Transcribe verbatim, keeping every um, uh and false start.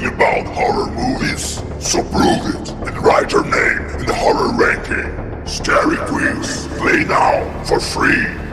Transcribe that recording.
talking about horror movies? So prove it and write your name in the horror ranking. Scary Queens, play now for free.